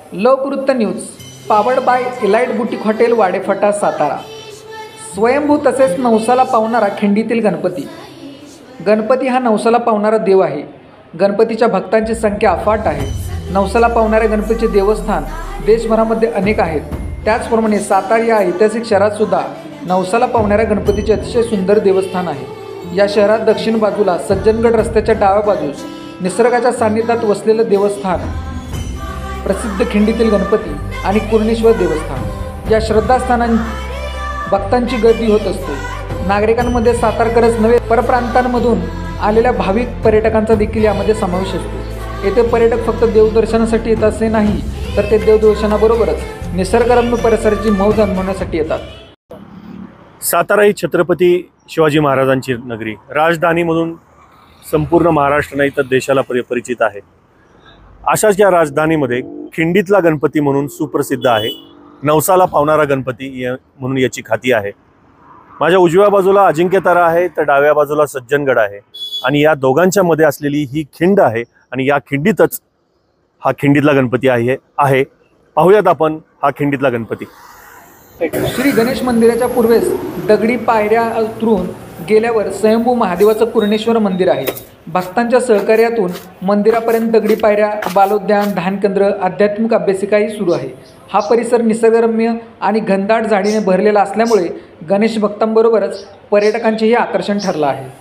लोकवृत्त news powered by elite boutique hotel Wadephata Satara. स्वयंभू तसेच नवसाला पावणारा खिंडीतील गणपती। गणपती हा नवसाला पावणारा देव आहे। गणपतीच्या भक्तांची संख्या अफाट आहे। नवसाला पावणाऱ्या गणपतीचे देवस्थान देशभरामध्ये अनेक आहेत। त्याचप्रमाणे सातारा या ऐतिहासिक शहरात सुद्धा नवसाला पावणाऱ्या गणपतीचे अतिशय सुंदर देवस्थान आहे। या शहरात दक्षिण बाजूला सज्जनगड रस्त्याच्या डाव्या बाजूस निसर्गाच्या सान्निध्यात वसलेले देवस्थान प्रसिद्ध खिंडीतील गणपती आणि पूर्णेश्वर देवस्थान या श्रद्धास्थानां भक्तांची गर्दी होत असते। नागरिकांमध्ये सातारकरच नव्हे परप्रांतांमधून आलेल्या भाविक पर्यटकांचा देखील यामध्ये समावेश असतो। येथे पर्यटक फक्त देवदर्शनासाठी येतात असे नाही, तर ते देवदर्शनाबरोबरच निसर्गरम्य परिसराची मौज अनुभवण्यासाठी येतात। सातारा ही छत्रपती शिवाजी महाराजांची नगरी, राजधानी म्हणून संपूर्ण महाराष्ट्र नाही तर देशाला परिचित आहे। अशाच या राजधानीमध्ये खिंडीतला गणपती म्हणून सुप्रसिद्ध आहे। नवसाला पावणारा गणपती म्हणून याची ख्याती आहे। माझ्या उजव्या बाजूला अजिंक्यतारा आहे तर डाव्या बाजूला सज्जनगड आहे आणि या दोघांच्या मध्ये असलेली ही खिंड आहे आणि या खिंडीतच हा खिंडीतला गणपती आहे। पाहूयात आपण हा खिंडीतला गणपती। श्री गणेश मंदिराच्या पूर्वेस दगडी पायऱ्या उतरून गेल्यावर स्वयंभू महादेवाचं पूर्णेश्वर मंदिर आहे। भक्तांच्या सहकार्यातून मंदिरापर्यंत दगडी पायऱ्या, बालोद्यान, ध्यानकेंद्र, आध्यात्मिक अभ्यासिकाही सुरू आहे। हा परिसर निसर्गरम्य आणि घनदाट झाडीने भरलेला असल्यामुळे गणेश भक्तांबरोबरच पर्यटकांचेही आकर्षण ठरलं आहे।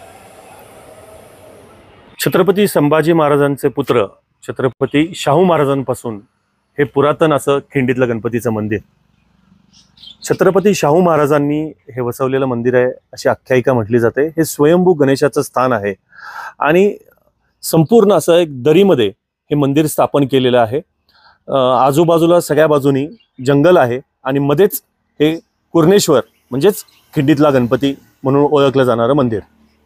छत्रपती संभाजी महाराजांचे पुत्र छत्रपती शाहू महाराजांपासून हे पुरातन असं खिंडीतलं गणपतीचं मंदिर। छत्रपती शाहू महाराजांनी हे वसवलेलं मंदिर आहे अशी आख्यायिका म्हटली जाते। हे स्वयंभू गणेशाचं स्थान आहे आणि संपूर्ण असं एक दरीमध्ये हे मंदिर स्थापन केलेलं आहे। आजूबाजूला सगळ्या बाजूनी जंगल आहे आणि मध्येच हे पूर्णेश्वर म्हणजेच खिंडीतला गणपती म्हणून ओळखलं जाणारं मंदिर।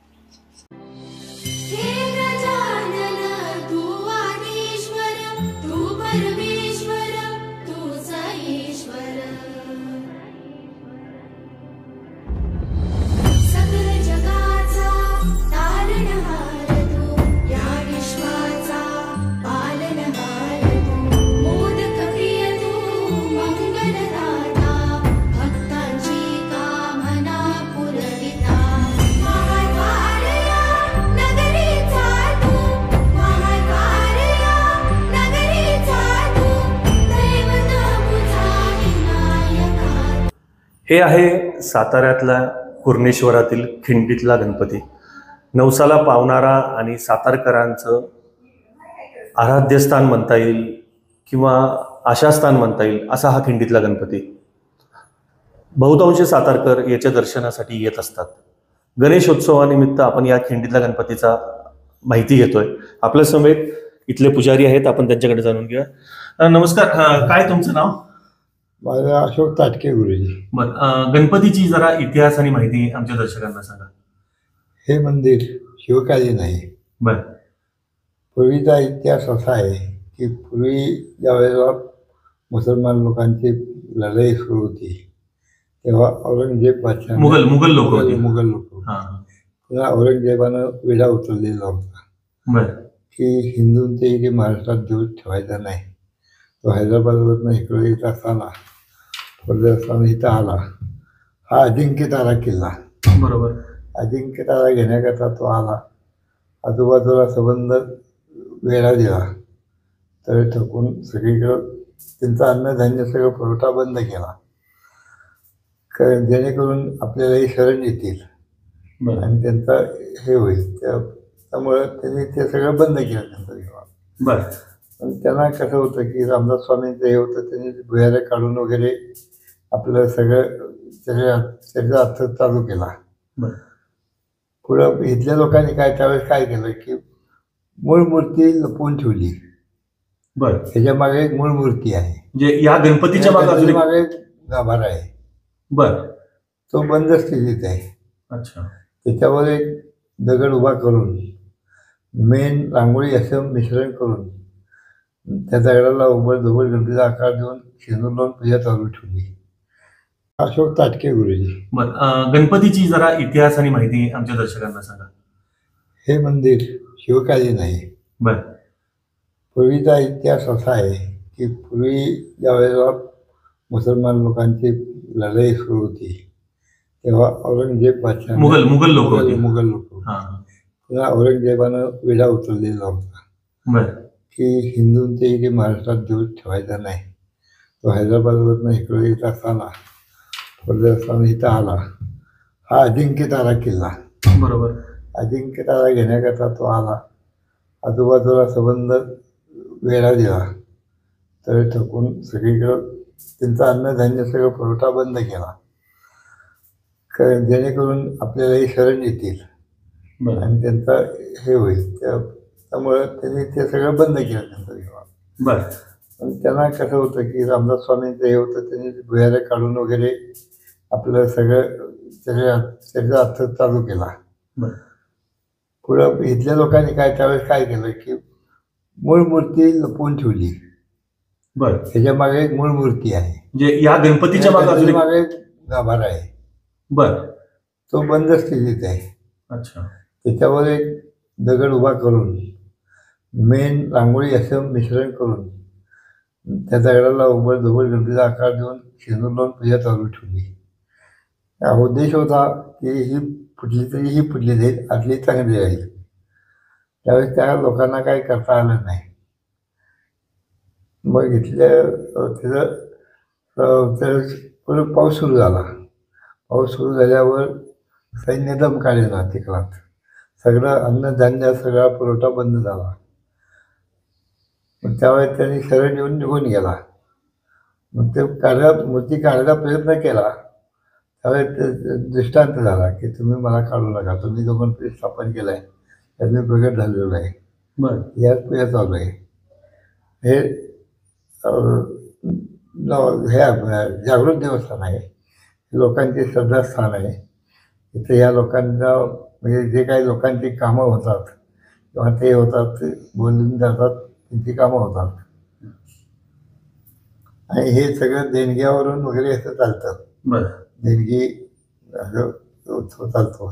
हे आहे साताऱ्यातल्या पूर्णेश्वरातील खिंडीतला गणपती। नवसाला पावणारा आणि सातारकरांचं आराध्यस्थान म्हणता येईल किंवा आशास्थान म्हणता येईल असा हा खिंडीतला गणपती। बहुतांश सातारकर याच्या दर्शनासाठी येत असतात। गणेशोत्सवानिमित्त आपण या खिंडीतल्या गणपतीचा माहिती घेतोय। आपल्या समेत इथले पुजारी आहेत, आपण त्यांच्याकडे जाणून घेऊया। नमस्कार, काय तुमचं नाव? माझा अशोक ताटके गुरुजी। गणपतीची जरा इतिहास आणि माहिती आमच्या दर्शकांना सांगा। हे मंदिर शिवकालीन आहे। बर, पूर्वीचा इतिहास असा आहे की पूर्वी ज्यावेळेला मुसलमान लोकांची लढाई सुरू होती तेव्हा औरंगजेब बादशाह मुघल लोक तेव्हा औरंगजेबानं वेढा उचललेला होता बर की हिंदूंचे इथे महाराष्ट्रात देव ठेवायचा नाही। तो हैदराबादवरनं इकडे येत असताना इथं आला। हा अजिंक्यतारा किल्ला, बरोबर, अजिंक्यतारा घेण्याकरता तो आला। आजूबाजूला संबंध वेढा दिला तर थकून सगळीकडं त्यांचा अन्नधान्य सगळं पुरवठा बंद केला जेणेकरून आपल्यालाही शरण येतील आणि त्यांचा हे होईल। त्यामुळं त्यांनी ते सगळं बंद केलं त्यांचा विवाह। बरं, पण त्यांना कसं होतं की रामदास स्वामींचं हे होतं, त्यांनी भुयाऱ्या काढून वगैरे आपलं सगळं त्याचा अर्थ चालू केला। पुढं इथल्या लोकांनी त्यावेळेस काय केलं की मूळ मूर्ती लपवून ठेवली। बरं, ह्याच्या मागे एक मूळ मूर्ती आहे, म्हणजे या गणपतीच्या मागे एक गाभारा आहे। बरं, तो बंद स्थितीत आहे। अच्छा, त्याच्यावर एक दगड उभा करून मेन रांगोळी असं मिश्रण करून त्या दगडाला उबड गणपतीचा आकार देऊन शेंदूर लावून पूजा चालू ठेवली। अशोक ताटके गुरुजी। गणपतीची जरा इतिहास आणि माहिती आमच्या दर्शकांना सांगा। हे मंदिर शिवकालीन आहे। बर, पूर्वीचा इतिहास असा आहे की पूर्वी ज्यावेळेला मुसलमान लोकांची लढाई सुरू होती तेव्हा औरंगजेब बादशाह मुघल लोक होते. मुघल लोक हा. तेव्हा औरंगजेबानं वेढा उचललेला होता बर. की हिंदूंचे इथे महाराष्ट्रात देऊ ठेवायचा नाही. तो हैदराबादवरनं इकडे येत असताना परत असताना इथं आला. हा अजिंक्यतारा किल्ला, बरोबर. अजिंक्यतारा घेण्याकरता तो आला. आजूबाजूला संबंध वेढा दिला तर ठोकून सगळीकडं त्यांचं अन्नधान्य सगळं पुरवठा बंद केला जेणेकरून आपल्यालाही शरण येतील आणि त्यांचा हे होईल. त्यामुळं त्यांनी ते सगळं बंद केलं त्यांचा विवाह. बरं. पण त्यांना कसं होतं की रामदास स्वामींचं हे होतं, त्यांनी भुयाऱ्या काढून वगैरे आपलं सगळं त्याचा अर्थ चालू केला. पुढं इथल्या लोकांनी त्यावेळेस काय केलं की मूळ मूर्ती लपवून ठेवली. बरं. त्याच्या मागे एक मूळ मूर्ती आहे, म्हणजे या गणपतीच्या मागे एक गाभारा आहे. बरं. तो बंद स्थितीत आहे. अच्छा. त्याच्यावर एक दगड उभा करून मेन रांगोळी असं मिश्रण करून त्या दगडाला उभं धोबळ गणपतीचा आकार देऊन शेंदूर लावून पूजा चालू ठेवली. उद्देश होता की ही फुटली तरी ही फुटली जाईल, आतली चांगली राहील. त्यावेळेस त्या लोकांना काही करता आलं नाही. मग इथल्या पुढं पाऊस सुरू झाला. पाऊस सुरू झाल्यावर सैन्य दम काढेना चिखलात. सगळं अन्नधान्य सगळा पुरवठा बंद झाला. मग त्यावेळेस त्यांनी शरण येऊन निघून गेला. मग ते मूर्ती काढायला प्रयत्न केला. त्यावेळेस ते दृष्टांत झाला की तुम्ही मला काढू नका, तुम्ही जो गणपती स्थापन केला आहे त्यात मी प्रगट झालेलो आहे. बरं. यात पूजा चालू आहे. हे जागृत देवस्थान आहे, लोकांचे श्रद्धास्थान आहे. इथे या लोकांना म्हणजे जे काही लोकांची कामं होतात किंवा ते होतात, ते बोलून जातात, त्यांची कामं होतात. आणि हे सगळं देणग्यावरून वगैरे असं चालतं. बरं. देणगी असं चालतो.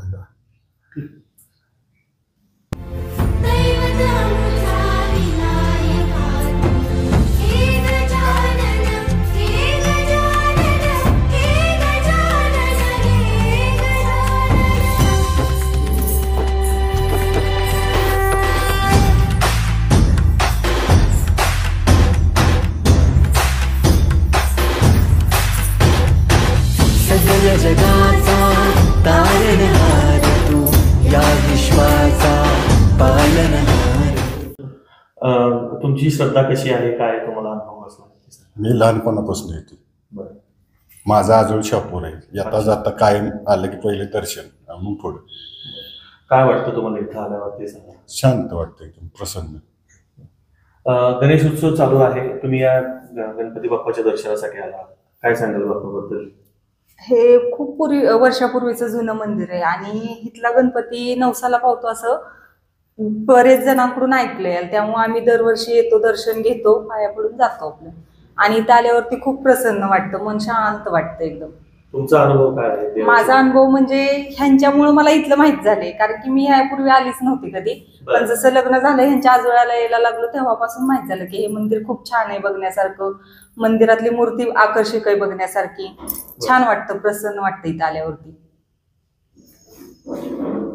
सगळ्या जगाचा तारणहार तू, या विश्वाचा पालनहार. तुमची श्रद्धा कशी आहे, काय तुम्हाला अनुभव असला? मी लहानपणापासून येते. बरं. माझा अजून शापूर आहे. येता जाता कायम आलं की पहिले दर्शन, मग पुढे. काय वाटतं तुम्हाला इथं आल्यावर ते सांगा. शांत वाटतं, एकदम प्रसन्न. गणेश उत्सव चालू आहे, तुम्ही या गणपती बाप्पाच्या दर्शनासाठी आला, काय सांगाल बाप्पाबद्दल? हे खूप वर्षापूर्वीचं जुनं मंदिर आहे आणि इथला गणपती नवसाला पावतो असं बरेच जणांकडून ऐकलंय. त्यामुळे आम्ही दरवर्षी येतो, दर्शन घेतो, पाया पडून जातो आपलं. आणि इथं आल्यावरती खूप प्रसन्न वाटतं, मन शांत वाटतं एकदम. तुमचा अनुभव काय आहे? माझा अनुभव म्हणजे ह्यांच्यामुळे मला इथलं माहित झालंय, कारण की मी यापूर्वी आलीच नव्हती कधी. पण जसं लग्न झालं ह्यांच्या आजोळ्याला यायला लागलो तेव्हापासून माहित झालं की हे मंदिर खूप छान आहे बघण्यासारखं. मंदिरातली मूर्ती आकर्षक आहे बघण्यासारखी. छान वाटतं, प्रसन्न वाटतं इथं आल्यावरती.